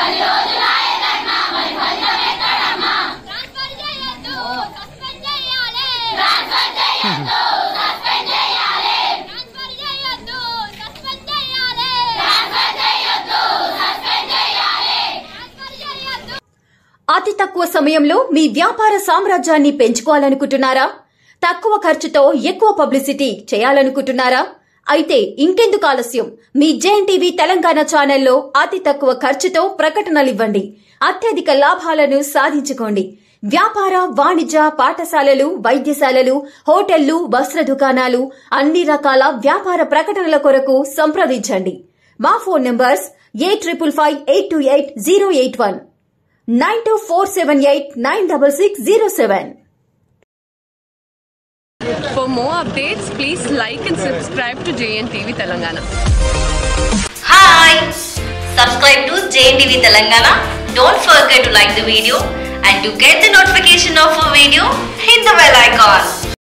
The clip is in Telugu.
అతి తక్కువ సమయంలో మీ వ్యాపార సామ్రాజ్యాన్ని పెంచుకోవాలనుకుంటున్నారా? తక్కువ ఖర్చుతో ఎక్కువ పబ్లిసిటీ చేయాలనుకుంటున్నారా? అయితే ఇంకెందుకు ఆలస్యం? మీ జేఎన్టీవీ తెలంగాణ ఛానల్లో అతి తక్కువ ఖర్చుతో ప్రకటనలివ్వండి. అత్యధిక లాభాలను సాధించుకోండి. వ్యాపార, వాణిజ్య, పాఠశాలలు, వైద్యశాలలు, హోటళ్లు, వస్త్ర దుకాణాలు, అన్ని రకాల వ్యాపార ప్రకటనల కొరకు సంప్రదించండి. మా phone numbers 8558288081 9247896607. For more updates, please like and subscribe to JNTV Telangana. Hi! Subscribe to JNTV Telangana. Don't forget to like the video and to get the notification of a video, hit the bell icon.